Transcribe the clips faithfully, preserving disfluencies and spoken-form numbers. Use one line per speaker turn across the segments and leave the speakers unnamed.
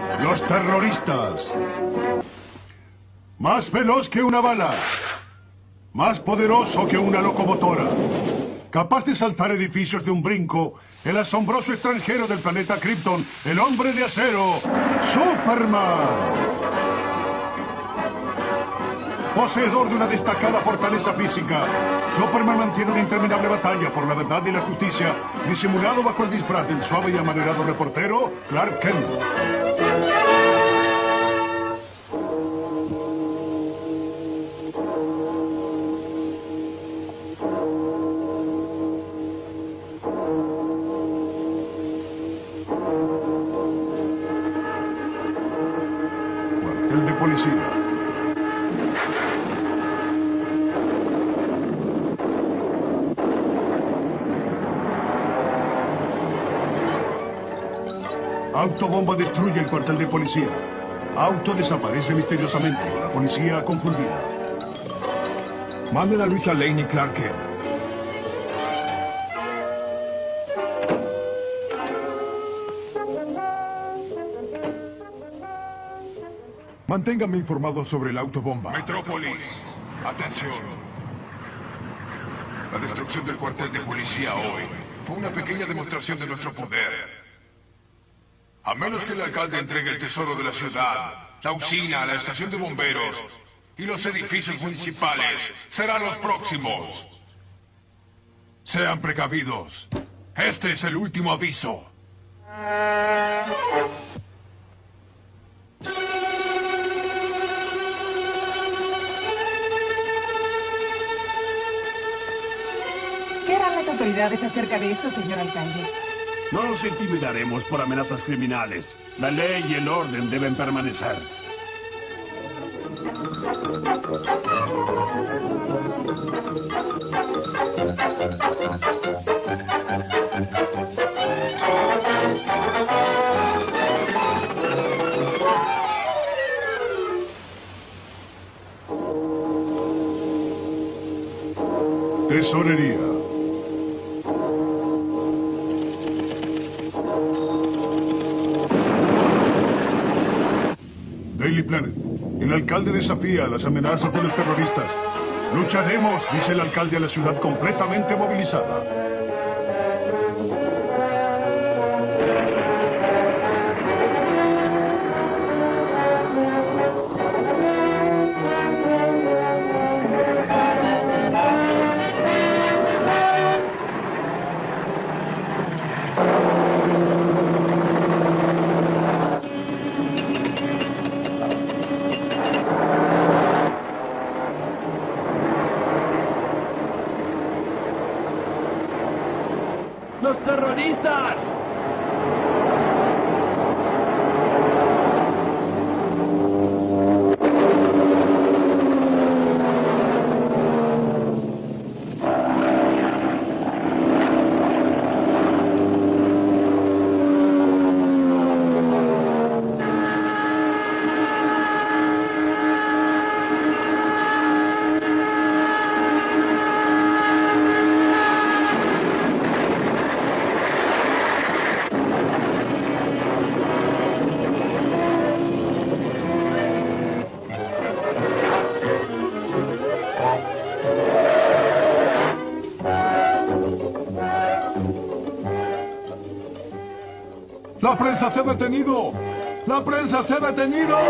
Los terroristas. Más veloz que una bala. Más poderoso que una locomotora. Capaz de saltar edificios de un brinco. El asombroso extranjero del planeta Krypton. El hombre de acero. Superman. Poseedor de una destacada fortaleza física, Superman mantiene una interminable batalla por la verdad y la justicia, disimulado bajo el disfraz del suave y amanerado reportero Clark Kent. Cuartel de policía. Autobomba destruye el cuartel de policía. Auto desaparece misteriosamente. La policía confundida.
Manden a Luisa Lane y Clark Kent. Manténgame informado sobre el autobomba.
Metrópolis, atención. La destrucción del cuartel de policía hoy fue una pequeña demostración de nuestro poder. A menos que el alcalde entregue el tesoro de la ciudad, la usina, la estación de bomberos y los edificios municipales serán los próximos. Sean precavidos. Este es el último aviso.
¿Qué harán las autoridades acerca de esto, señor alcalde?
No nos intimidaremos por amenazas criminales. La ley y el orden deben permanecer.
Tesorería. Daily Planet. El alcalde desafía las amenazas de los terroristas. Lucharemos, dice el alcalde a la ciudad completamente movilizada.
¡Los terroristas!
¡La prensa se ha detenido! ¡La prensa se ha detenido!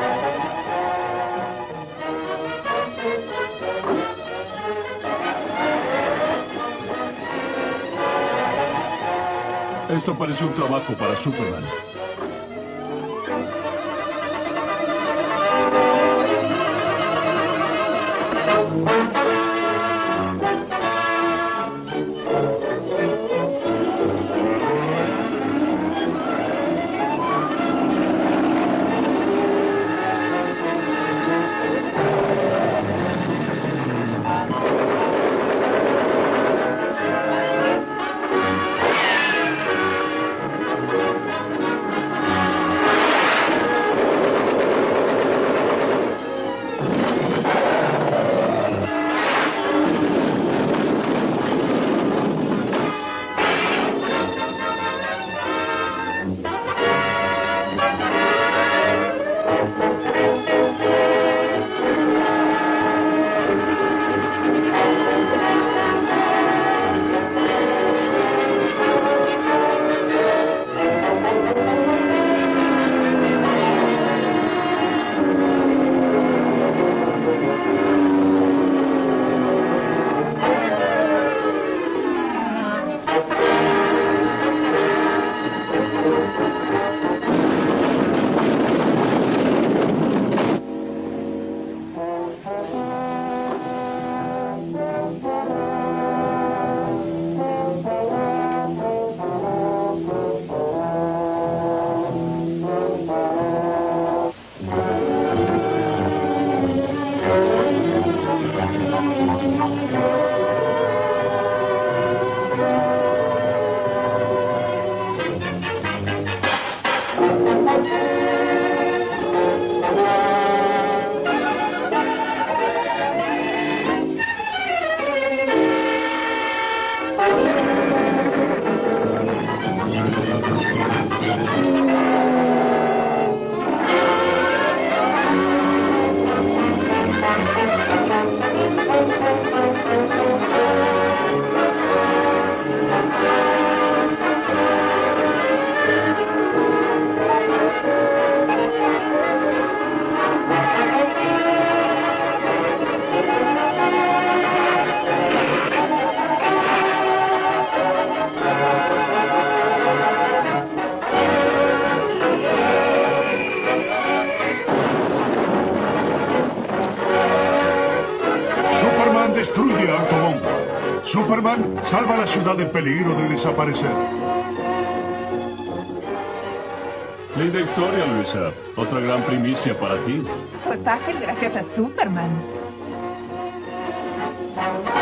Esto parece un trabajo para Superman.
Superman salva a la ciudad del peligro de desaparecer.
Linda historia, Luisa. Otra gran primicia para ti.
Fue fácil gracias a Superman.